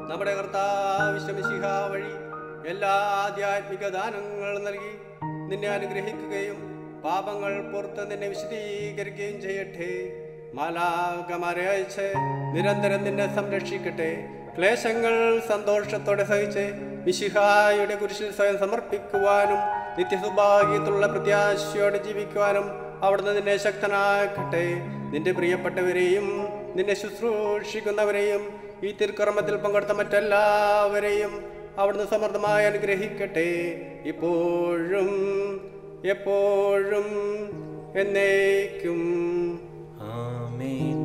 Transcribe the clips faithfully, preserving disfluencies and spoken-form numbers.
നമ്മുടെ കർത്താവ് മിശിഹ വഴി എല്ലാ ആധ്യാത്മിക ദാനങ്ങളും നൽകി നിന്നെ അനുഗ്രഹിക്കുകയും പാപങ്ങൾ പുറത്ത് നിന്നെ വിശദീകരിക്കുകയും ചെയ്യട്ടെ. മാലാഖമാരെ അയച്ച് നിരന്തരം നിന്നെ സംരക്ഷിക്കട്ടെ. ക്ലേശങ്ങൾ സന്തോഷത്തോടെ സഹിച്ച് മിശിഹായുടെ കുരിശിൽ സ്വയം സമർപ്പിക്കുവാനും നിത്യസൗഭാഗ്യത്തിലുള്ള പ്രത്യാശയോടെ ജീവിക്കുവാനും അവിടുന്ന് നിന്നെ ശക്തനാക്കട്ടെ. നിന്റെ പ്രിയപ്പെട്ടവരെയും നിന്നെ ശുശ്രൂഷിക്കുന്നവരെയും ഈ തിരുക്കർമ്മത്തിൽ പങ്കെടുത്ത മറ്റെല്ലാവരെയും അവിടുന്ന് സമൃദ്ധമായി അനുഗ്രഹിക്കട്ടെ, ഇപ്പോഴും എപ്പോഴും എന്നേക്കും. ആമേൻ.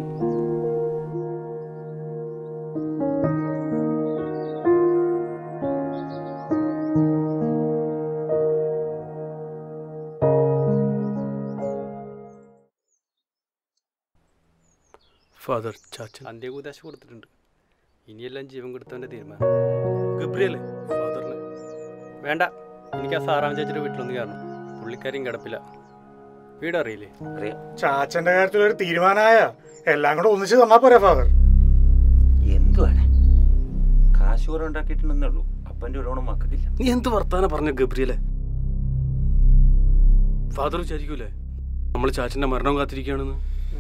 ഫാദർ ചാച്ചൻ അന്ത്യകൂദാശ കൊടുത്തിട്ടുണ്ട്. ഇനിയെല്ലാം ജീവൻ കൊടുത്തവൻ്റെ തീരുമാനം. ഗബ്രിയല്ലേ ഫാദറിന്? വേണ്ട, എനിക്ക് ആ സാറാം ചേച്ചിയുടെ വീട്ടിലൊന്ന് കയറണം. പുള്ളിക്കാരിയും കിടപ്പില്ല. വീടറിയില്ലേ? അറിയാം. ചാച്ചന്റെ കാര്യത്തിൽ ഒരു തീരുമാനമായ എല്ലാം കൂടെ ഒന്നിച്ച് തന്നാ പോരാ ഫാദർ? എന്തുവാണ് കാശ് കുറെ ഉണ്ടാക്കിയിട്ടുണ്ടെന്നേ ഉള്ളൂ. അപ്പൻ്റെ ഒരോണം മക്കില്ല. നീ എന്ത് വർത്താനം പറഞ്ഞ ഗബ്രിയലെ? ഫാദർ വിചാരിക്കൂലേ നമ്മൾ ചാച്ചന്റെ മരണം കാത്തിരിക്കുകയാണെന്ന്?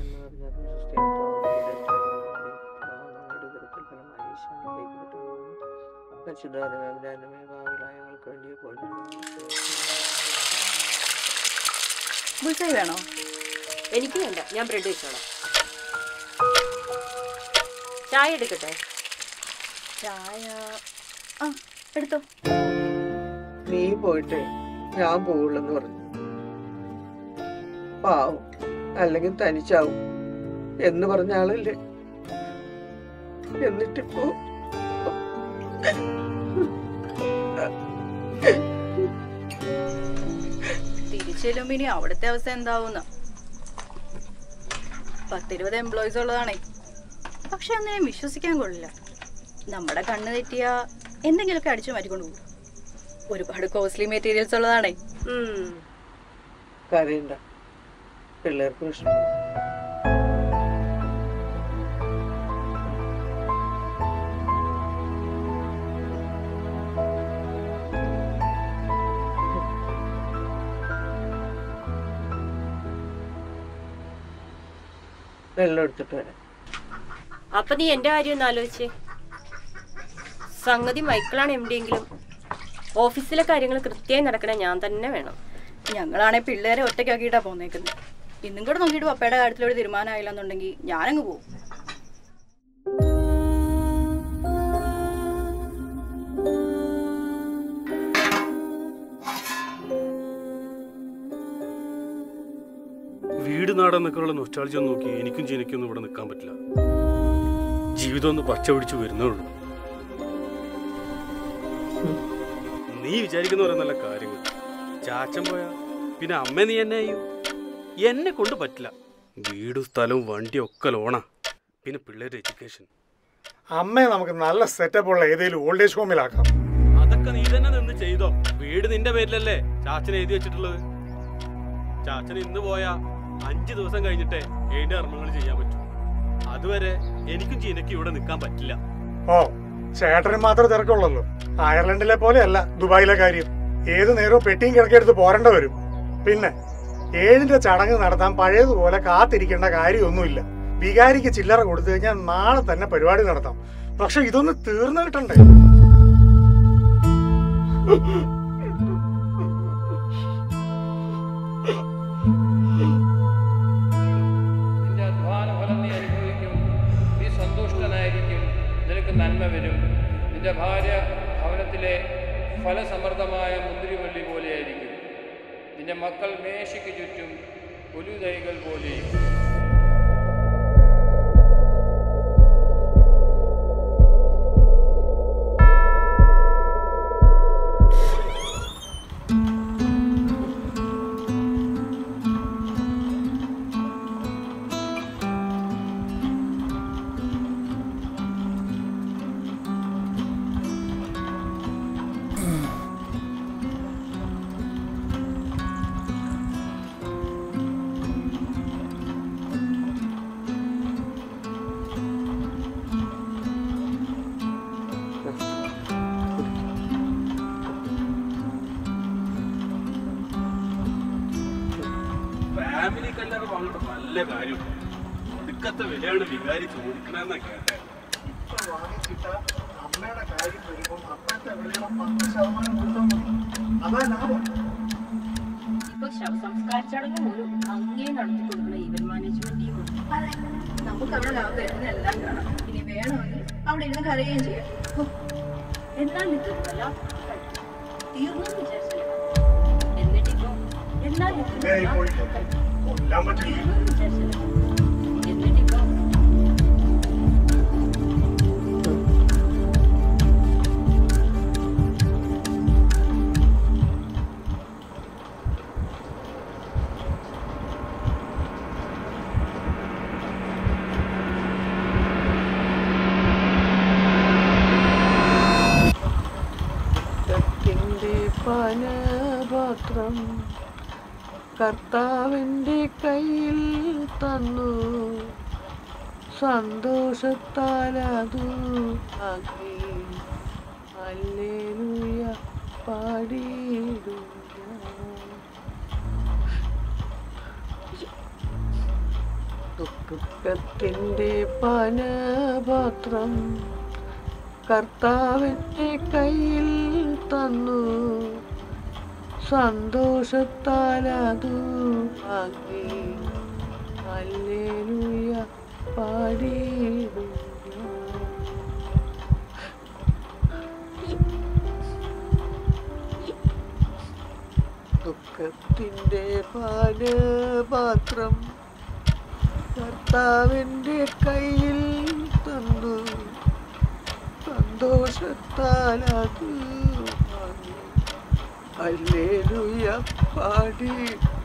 ബുൾസൈ വേണോ? എനിക്ക് വേണ്ട, ഞാൻ ബ്രെഡ് വെച്ചോളാം. ചായ എടുക്കട്ടെ? ചായ ആ എടുത്തോ. നീ പോയിട്ടേ ഞാൻ പോവുള്ളെന്ന് പറഞ്ഞു. പാവും, അല്ലെങ്കിൽ തനിച്ചാവും എന്ന് പറഞ്ഞ ആളല്ലേ. എന്നിട്ടിപ്പോ തിരിച്ചെല്ലുമ്പോ ഇനി അവിടുത്തെ അവസ്ഥ എന്താവുന്ന? പത്തിരുപത് എംപ്ലോയീസ് ഉള്ളതാണേ. പക്ഷെ അങ്ങനെ വിശ്വസിക്കാൻ കൊള്ളില്ല. നമ്മുടെ കണ്ണ് തെറ്റിയ എന്തെങ്കിലുമൊക്കെ അടിച്ചു മാറ്റിക്കൊണ്ടു പോകും. ഒരുപാട് കോസ്റ്റ്ലി മെറ്റീരിയൽസ് ഉള്ളതാണേ. കരയണ്ട, പിള്ളേർക്ക് വിഷമം. വെള്ളം എടുത്തിട്ട് വരാം. അപ്പൊ നീ എന്റെ കാര്യം ഒന്ന് ആലോചിച്ചേ. സംഗതി മൈക്കിളാണ് എം ഡി എങ്കിലും ഓഫീസിലെ കാര്യങ്ങൾ കൃത്യമായി നടക്കണേ ഞാൻ തന്നെ വേണം. ഞങ്ങളാണെ പിള്ളേരെ ഒറ്റയ്ക്കാക്കിയിട്ടാ പോന്നേക്കുന്നത്. ഇന്നും കൂടെ നോക്കിയിട്ട് പപ്പയുടെ കാര്യത്തിലൊരു തീരുമാനമായില്ല എന്നുണ്ടെങ്കിൽ ഞാനങ്ങ് പോകും. വീട് നാടെന്നൊക്കെയുള്ള നൊസ്റ്റാൾജി ഒന്ന് നോക്കി എനിക്കും ജനിക്കൊന്നും ഇവിടെ നിൽക്കാൻ പറ്റില്ല. ജീവിതം ഒന്ന് പച്ച പിടിച്ചു വരുന്നേ ഉള്ളൂ. നീ വിചാരിക്കുന്ന പോലെ നല്ല കാര്യങ്ങൾ. ചാച്ചൻ പോയാ പിന്നെ അമ്മ നീ എന്നെ ചെയ്യും? എന്നെ കൊണ്ട് പറ്റില്ല. വീടും സ്ഥലവും വണ്ടിയും ഒക്കെ ലോണാ. പിന്നെ പിള്ളേരുടെ എഡ്യൂക്കേഷൻ. അമ്മയെ നമുക്ക് നല്ല സെറ്റപ്പ് ഉള്ള ഏതെങ്കിലും ഓൾഡ് ഏജ് ഹോമിലാക്കാം. അതൊക്കെ നീ തന്നെ നിന്ന് ചെയ്തോ. വീട് നിന്റെ പേരിലല്ലേ ചാച്ചൻ എഴുതി വെച്ചിട്ടുള്ളത്. ചാച്ചൻ ഇന്ന് പോയാ അഞ്ചു ദിവസം കഴിഞ്ഞിട്ടേ ഏഴ് കർമ്മങ്ങൾ ചെയ്യാൻ പറ്റും. അതുവരെ എനിക്കും ജീനയ്ക്കും ഇവിടെ നിൽക്കാൻ പറ്റില്ല. ഓ, ചേട്ടന് മാത്രം തിരക്കുള്ളല്ലോ. അയർലൻഡിലെ പോലെയല്ല ദുബായിലെ കാര്യം. ഏത് നേരവും പെട്ടിയും കിടക്കെടുത്ത് പോരേണ്ട വരും. പിന്നെ ഏഴിന്റെ ചടങ്ങ് നടത്താൻ പഴയതുപോലെ കാത്തിരിക്കേണ്ട കാര്യമൊന്നുമില്ല. വികാരിക്ക് ചില്ലറ കൊടുത്തു കഴിഞ്ഞാൽ നാളെ തന്നെ പരിപാടി നടത്താം. പക്ഷെ ഇതൊന്ന് തീർന്നു കിട്ടണ്ടേ? നിന്റെ അധ്വാന ഫലം നീ അനുഭവിക്കും. നീ സന്തുഷ്ടനായിരിക്കും. നിനക്ക് നന്മ വരും. നിന്റെ ഭാര്യ ഭവനത്തിലെ ഫലസമൃദ്ധമായ മുന്തിരിവള്ളി പോലെയായിരിക്കും. നിന്റെ മക്കൾ മേശയ്ക്ക് ചുറ്റും ഒലിവുതൈകൾ പോലെയും. ഫാമിലി കല്യാണം വാങ്ങേണ്ട നല്ല കാര്യം. ഒടുക്കത്തെ വിലയാണ് വികാരി ചോദിക്കണമെന്നാ കേട്ടെ. അമ്മയുടെ കാര്യം വരുമ്പോൾ അപ്പഴത്തെ വിലയുടെ പത്ത് ശതമാനം കൊടുത്താൽ മതി. അതാ ലാഭം. ഇപ്പൊ ശവസംസ്കാര ചടങ്ങ് പോലും അങ്ങേ നടത്തി കൊടുക്കുന്ന ഈവന്റ് മാനേജ്മെന്റ് ടീം. നമുക്ക് അവിടെ ലാഭം വരുന്ന എല്ലാം കാണാം. ഇനി വേണമെങ്കിൽ അവിടെ ഇരുന്ന് കരയുകയും ചെയ്യാം. എന്നാൽ ഇത് തീർന്നു വിചാരിച്ചില്ല. എന്നിട്ടിപ്പോ എന്നാൽ കൊല്ലാൻ പറ്റില്ല. വിചാരിച്ചില്ല. എന്നിട്ടിപ്പോ പാനപാത്രം കർത്താവിൻ്റെ കയ്യിൽ തന്നു, സന്തോഷത്താൽ അതു ആക്കി ഹല്ലേലൂയ പാടിയിടും. ദുഃഖത്തിൻ്റെ പാനപാത്രം കർത്താവിൻ്റെ കയ്യിൽ തന്നു, സന്തോഷത്താൽ അതു വാങ്ങി ഹല്ലേലൂയ പാടിയിടും. ദുഃഖത്തിൻ്റെ പാനപാത്രം കർത്താവിൻ്റെ കയ്യിൽ തന്നു, സന്തോഷത്താൽ അത് വാങ്ങി ഹല്ലേലൂയ പാടി